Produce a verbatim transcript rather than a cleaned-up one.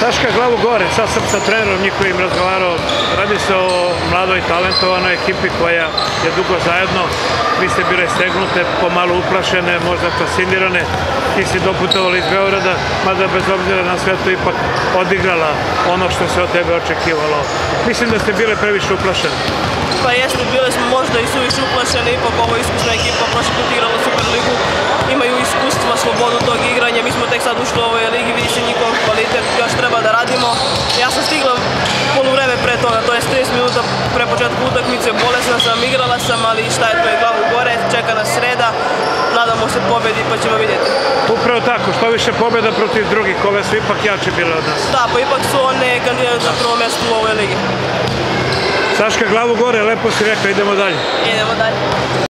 Saška, glavu gore, sad sam sa trenerom njihovim razgovarao, radi se o mladoj talentovanoj ekipi koja je dugo zajedno, vi ste bile stegnute, pomalo uplašene, možda fascinirane, ti si doputovali iz Beograda, mada bez obzira na sve to ipak odigrala ono što se od tebe očekivalo. Mislim da ste bile previše uplašene. Pa jeste, bile smo možda i suviše uplašene, ipak ovo je iskusna ekipa, prošli put igrala Superligu, imaju iskustva, slobodu tog igranja, mi smo tek sad ušli u ovoj ligi, vidi se njihov kvalitet, još treba da radimo. Ja sam stigla poluvreme pre toga, to je trideset minuta pre početka utakmice, bolesna sam, igrala sam, ali šta je, to je glavu gore, čeka nas sreda, nadamo se pobedi pa ćemo vidjeti. Upravo tako, što više pobjeda protiv drugih, ove su ipak jače bile od nas. Da, pa ipak su one kandidati za prvo mjesto u ovoj ligi. Saška, glavu gore, lepo si rekao, idemo dalje. Idemo dalje.